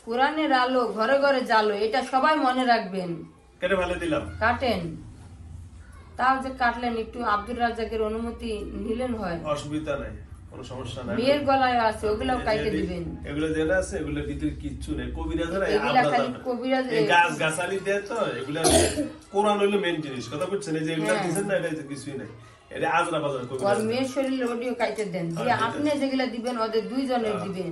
কোরআনের আলো ঘরে ঘরে জালো, এটা সবাই মনে রাখবেন। কেটে ভালো দিলাম, কাটেন। তাও যে কাটলেন, একটু আব্দুর রাজ্জাকের অনুমতি নিলেন হয়, অসুবিধা নাই, কোনো সমস্যা নাই। মেয়ের গলায় আছে, ওগুলাও কাটে দিবেন। এগুলো যেটা আছে এগুলোর ভিতরে কিচ্ছু নেই, কবিরাজরা এগুলা খালি কবিরাজ গাছ গাছালি দেয় তো, এগুলা কোরআন হইলো মেইন জিনিস, কথা বুঝছেন? এই যে এগুলা দিবেন না, এটা কিছুই নাই, এটা আজরা বাজার কবিরাজ। আর মেয়ের শরীরে ওডিও কাটে দেন, যে আপনি যেগুলা দিবেন ওদের দুইজনের দিবেন।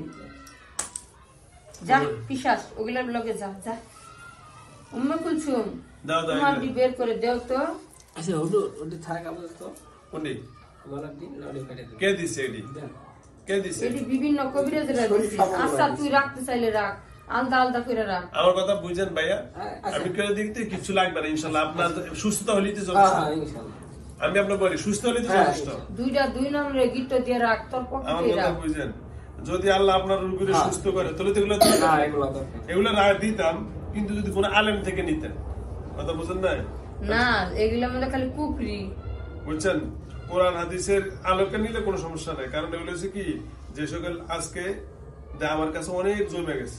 যা পিশাচ, ওগুলার লগে যা যা। উম্মে কুলসুম, দাও দাও, তোমার বের করে দেও তো। আচ্ছা ওটা থাক আপাতত। কোনটি আমার দিন লড়ি কেটে দেব। কে দিছে এডি? কে দিছে? এটি বিভিন্ন কবিরাজরা দিছে। আচ্ছা তুই রাখতে চাইলে রাখ, আলাদা আলাদা করে রাখ। আমার কথা বুঝেন ভাইয়া, আমি করে দিতে কিছু লাগবে না ইনশাআল্লাহ। আপনার সুস্থ হলেই তো যথেষ্ট। হ্যাঁ ইনশাআল্লাহ, আমি আপনাকে বলি সুস্থ হলেই তো যথেষ্ট। দুই নম্বরে গিট্টো দিয়ে রাখ, তোর আমার পকেটে কথা রাখ। বুঝেন, যদি আল্লাহ আপনার রোগীকে সুস্থ করে তাহলে তো এগুলো এগুলো রায় দিতাম, কিন্তু যদি কোনো আলেম থেকে নিতেন, কথা বুঝেন না? না, এগুলোর মধ্যে খালি কুকরি, বুঝছেন? কোরআন হাদিসের আলোকে নিলে কোনো সমস্যা নাই, কারণ এগুলো হচ্ছে কি, যে সকল আজকে আমার কাছে অনেক জমে গেছে।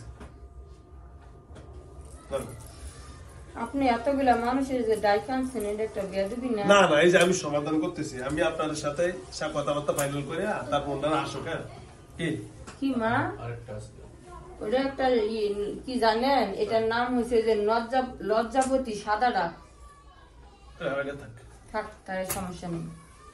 আপনি এতগুলা মানুষের যে ডাইক আনছেন, এটা একটা বেয়াদবি না? না না, এই যে আমি সমাধান করতেছি, আমি আপনাদের সাথে কথাবার্তা ফাইনাল করে তারপর ওনারা আসুক। হ্যাঁ কি মা? ওটা একটা কি জানেন, এটার নাম হয়েছে যে লজ্জাপতি সাদা ডাক। থাক, তার সমস্যা নেই।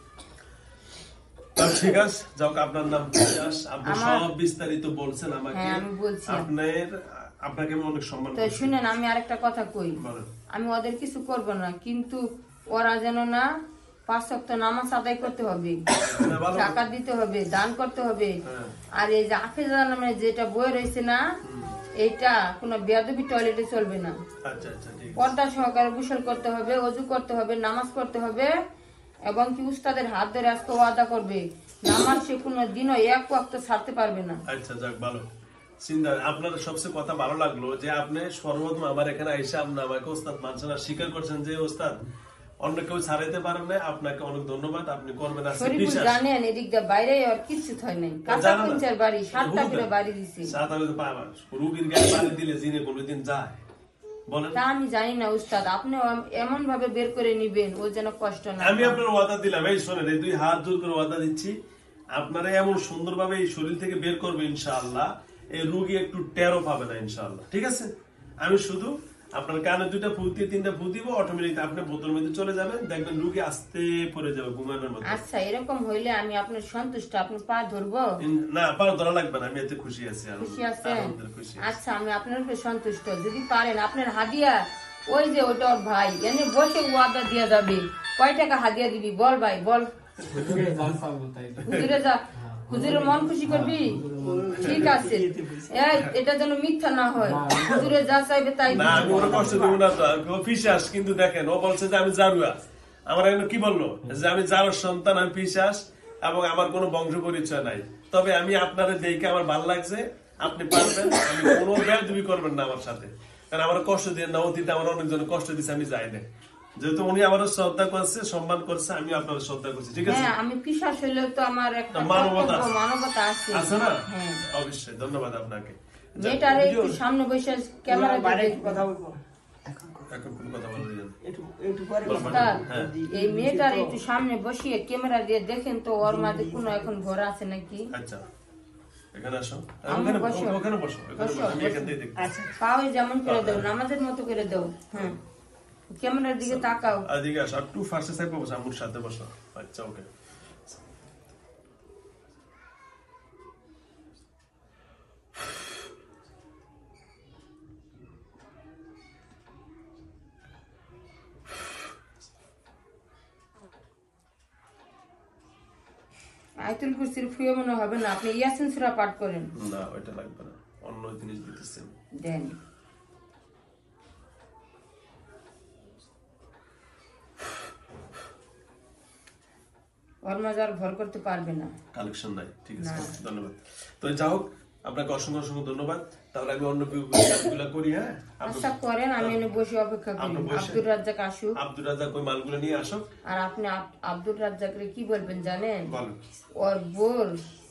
ঠিক আছে, যাও, আপনার নাম আপনি সব বিস্তারিত বলছেন আমাকে। আমি বলছি আপনাকে আমি অনেক সম্মান তো শুনেন, আমি আরেকটা কথা কই। আমি ওদের কিছু করব না, কিন্তু ওরা যেন না 5 ওয়াক্ত নামাজ আদায় করতে হবে, টাকা দিতে হবে, দান করতে হবে। আর এই যে হাফেজা নামে যেটা বই রয়েছে না, এটা কোনো বেয়াদবি টয়লেটে চলবে না। পর্দা সহকারে গোসল করতে হবে, ওযু করতে হবে, নামাজ পড়তে হবে, এবং কি উস্তাদের হাত ধরে আজকে ওয়াদা করবে নামাজ সে কোনো দিনও 1 ওয়াক্ত ছাড়তে পারবে না। আচ্ছা যাক, ভালো চিন্তা। আপনার সবচেয়ে কথা ভালো লাগলো যে আপনি সর্বপ্রথম আমার এখানে আইসা আপনি আমাকে ওস্তাদ মানছেন আর স্বীকার করছেন যে ওস্তাদ অন্য কেউ ছাড়াইতে পারেন না। আপনাকে অনেক ধন্যবাদ, আপনি করবেন। জানেন এদিক দিয়ে বাইরে আর কিছু হয় নাই, কাঁচা কুঞ্চার বাড়ি 7টা করে বাড়ি দিছি। 7 আমি তো পাবা, রুগীর গায়ে বাড়ি দিলে জিনে কোনোদিন যায় বলেন? তা আমি জানি না উস্তাদ, আপনি এমন ভাবে বের করে নিবেন ও যেন কষ্ট না। আমি আপনার ওয়াদা দিলাম, এই শোনেন, এই 2 হাত জোর করে ওয়াদা দিচ্ছি, আপনারা এমন সুন্দরভাবে এই শরীর থেকে বের করবে ইনশাআল্লাহ, এই রোগী একটু টেরও পাবে না ইনশাআল্লাহ। ঠিক আছে? আমি শুধু আপনার কানে 2টা ফু দিয়ে 3টা ফু দিব, অটোমেটিক আপনি বোতলের মধ্যে চলে যাবেন, দেখবেন রোগী আস্তে পড়ে যাবে ঘুমানোর মতো। আচ্ছা, এরকম হইলে আমি আপনার সন্তুষ্ট, আপনি পা ধরবো না? পা ধরা লাগবে না, আমি এতে খুশি আছি। খুশি আছেন? আচ্ছা, আমি আপনার উপরে সন্তুষ্ট। যদি পারেন আপনার হাদিয়া, ওই যে ওটা ওর ভাই এনে বসে ওয়াদা দিয়া যাবে। কয় টাকা হাদিয়া দিবি বল ভাই, বল। হুজুরে যা, হুজুরের মন খুশি করবি? ঠিক আছে, এটা যেন মিথ্যা না হয়। হুজুরে যা চাইবে তাই না, আমি ওর কষ্ট দেব না তো। ও পিশাচ, কিন্তু দেখেন ও বলছে যে আমি জারুয়া। আমার এখানে কি বললো যে আমি জারুর সন্তান, আমি পিশাচ এবং আমার কোনো বংশ পরিচয় নাই। তবে আমি আপনাদের দেখে আমার ভালো লাগছে, আপনি পারবেন, আমি কোনো বেয়াদবি করবেন না আমার সাথে, কারণ আমার কষ্ট দিয়ে না, অতীতে আমার অনেকজন কষ্ট দিচ্ছে, আমি যাই না। যেহেতু উনি আমার শ্রদ্ধা করছে, সম্মান করছে, আমি আপনার শ্রদ্ধা করছি। ঠিক আছে? আমি পিশাচ হইলেও তো আমার একটা মানবতা আছে। আছে না? অবশ্যই, ধন্যবাদ আপনাকে। মেয়েটার একটু সামনে বসে ক্যামেরা কথা বলবো, এখন কোন কথা বলবেন? এই মেয়েটার একটু সামনে বসিয়ে ক্যামেরা দিয়ে দেখেন তো ওর মাঝে কোনো এখন ভরা আছে নাকি। আচ্ছা, এখানে আসো, ওখানে বসো, আমি এখান থেকে দেখি। আচ্ছা, পাও যেমন করে দাও, নামাজের মতো করে দাও। হ্যাঁ, ক্যামেরার দিকে তাকাও। এদিকে আসো, একটু ফার্স্টে সাইড বসো, আমার সাথে বসো। আচ্ছা, ওকে। আয়াতুল কুরসির ফুয়ে মনে হবে না, আপনি ইয়াসিন সূরা পাঠ করেন। না, ওইটা লাগবে না, অন্য জিনিস দিতেছেন। দেন। ওর মাঝে আর ভর করতে পারবে না, কালেকশন নাই। ঠিক আছে, ধন্যবাদ। তো যা হোক, আপনাকে অসংখ্য অসংখ্য ধন্যবাদ। তাহলে আমি অন্য কাজগুলো করি। হ্যাঁ, আচ্ছা করেন, আমি এনে বসে অপেক্ষা করি। আব্দুর রাজ্জাক আসুক। আব্দুর রাজ্জাক ওই মালগুলো নিয়ে আসুক। আর আপনি আব্দুর রাজ্জাকরে কি বলবেন জানেন? বলেন। ওর বোর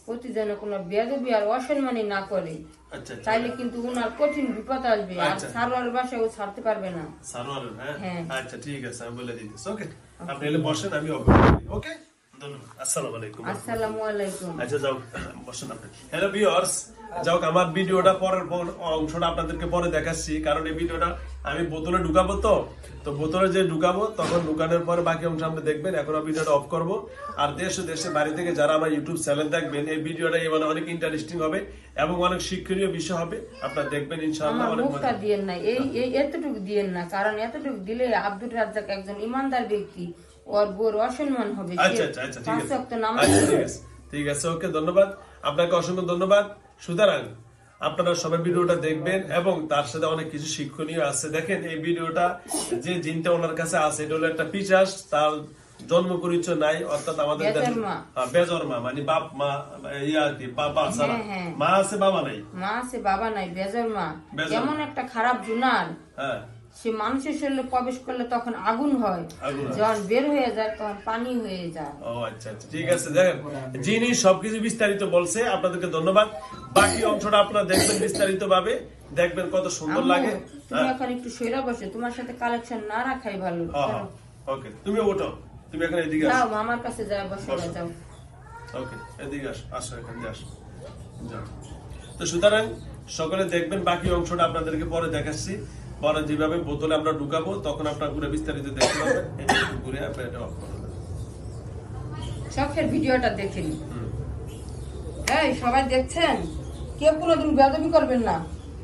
প্রতি যেন কোনো বেয়াদবি আর অসম্মানী না করে, আচ্ছা আচ্ছা তাইলে কিন্তু ওনার কঠিন বিপদ আসবে। আর আচ্ছা। সারোয়ার বাসায় ও ছাড়তে পারবে না। সারোয়ারের, হ্যাঁ হ্যাঁ। আচ্ছা ঠিক আছে, আমি বলে দিতেছি। ওকে, আপনি এলে বসেন, আমি ওকে, ধন্যবাদ। আসসালামু আলাইকুম। আসসালামু-আলাইকুম। আচ্ছা যাও, বসেন আপনি। হ্যালো ভিউয়ার্স, যাও আমার ভিডিওটা পরের অংশটা আপনাদেরকে পরে দেখাচ্ছি, কারণ এই ভিডিওটা আমি বোতলে ঢুকাবো, তো বোতলে যে ঢুকাবো তখন ঢুকানোর পরে বাকি অংশ আপনি দেখবেন। এখন ভিডিওটা অফ করবো। আর দেশে বাড়ি থেকে যারা আমার ইউটিউব চ্যানেল দেখবেন, এই ভিডিওটা এবার অনেক ইন্টারেস্টিং হবে এবং অনেক শিক্ষণীয় বিষয় হবে, আপনারা দেখবেন ইনশাআল্লাহ। আমার অনেক মুখটা মজা। দিয়েন না, এই এতটুকু দিয়েন না, কারণ এতটুকু দিলে আব্দুল রাজ্জাক একজন ইমানদার ব্যক্তি, ওর বোর অসম্মান হবে। আচ্ছা আচ্ছা আচ্ছা, ঠিক আছে, পাঁচ ওয়াক্ত নামাজ আচ্ছা, ঠিক পড়ে। আছে, ঠিক আছে, ওকে, ধন্যবাদ আপনাকে, অসংখ্য ধন্যবাদ। সুতরাং আপনারা সবাই ভিডিওটা দেখবেন এবং তার সাথে অনেক কিছু শিক্ষণীয় আছে। দেখেন এই ভিডিওটা যে জিনটা ওনার কাছে আছে, এটা হলো একটা পিশাচ, তার জন্ম পরিচয় নাই, অর্থাৎ আমাদের বেজরমা, মানে বাপ মা, ইয়া কি বাবা ছাড়া, মা আছে বাবা নাই, মা আছে বাবা নাই, বেজরমা এমন একটা খারাপ জুনার। হ্যাঁ, সে মানুষের শরীরে প্রবেশ করলে তখন আগুন হয়, যখন বের হয়ে যায় তখন পানি হয়ে যায়। ও আচ্ছা আচ্ছা, ঠিক আছে। দেখেন যিনি সবকিছু বিস্তারিত বলছে, আপনাদেরকে ধন্যবাদ। বাকি অংশটা আপনারা দেখবেন বিস্তারিত ভাবে, দেখবেন কত সুন্দর লাগে। তুমি এখন একটু সইরা বসে, তোমার সাথে কালেকশন না রাখাই ভালো। ওকে, তুমি ওঠো, তুমি এখন এদিকে যাও, আসো, মামার কাছে যাও, বসে যাও। ওকে, এদিকে আসো, এখানে আসো, যাও। তো সুতরাং সকলে দেখবেন, বাকি অংশটা আপনাদেরকে পরে দেখাচ্ছি। পরে যেভাবে বোতলে আমরা ঢুকাবো তখন আপনার পুরো বিস্তারিত দেখতে পাবেন। ঘুরে আপনি এটা অফ করে দেবেন। শখের ভিডিওটা দেখে নি। এই সবাই দেখছেন, কেউ কোনোদিন বেয়াদবি করবেন না।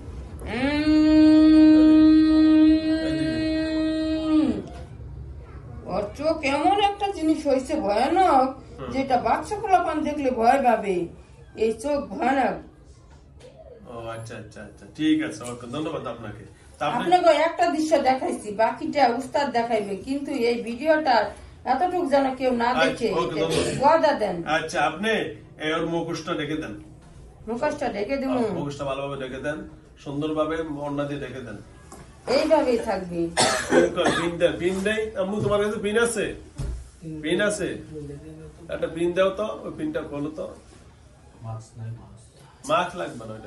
ওর চোখ এমন একটা জিনিস হয়েছে ভয়ানক, যেটা বাচ্চা পোলাপান দেখলে ভয় পাবে। এই চোখ ভয়ানক। ও আচ্ছা আচ্ছা আচ্ছা, ঠিক আছে, ওকে, ধন্যবাদ আপনাকে। আপনাকে একটা দৃশ্য দেখাইছি, বাকিটা উস্তাদ দেখাইবে, কিন্তু এই ভিডিওটা এতটুকু যেন কেউ না দেখে, ওয়াদা দেন। আচ্ছা, আপনি ওর মুখোশটা ঢেকে দেন, মুখোশটা ঢেকে দিব, মুখোশটা ভালোভাবে ঢেকে দেন, সুন্দরভাবে ওড়না দিয়ে ঢেকে দেন। এইভাবেই থাকবে। পিন দেই, আম্মু তোমার কাছে পিন আছে? পিন আছে, একটা পিন দাও তো, ওই পিনটা খোলো তো। মাস্ক লাগবে না, ওইটা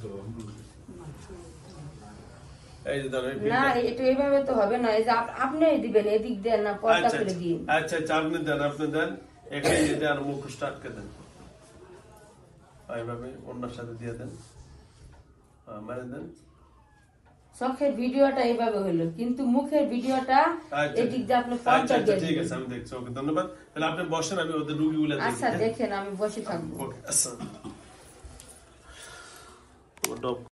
এই যে ধরো, না এটা এইভাবে তো হবে না, এই যে আপনি দিবেন, এদিক দেন না, পর্দা করে দিন। আচ্ছা আচ্ছা, আপনি দেন, এখানে যেতে আর মুখোশটা আটকে দেন, এইভাবে ওড়নার সাথে দিয়ে দেন, মারে দেন। চোখের ভিডিওটা এইভাবে হইলো, কিন্তু মুখের ভিডিওটা এদিক দিয়ে আপনি পর্দা দিয়ে দিবেন। ঠিক আছে, আমি দেখছি, ওকে, ধন্যবাদ। তাহলে আপনি বসেন, আমি ওদের রুগীগুলো দেখি। আচ্ছা দেখেন, আমি বসে থাকবো। ওকে, আচ্ছা।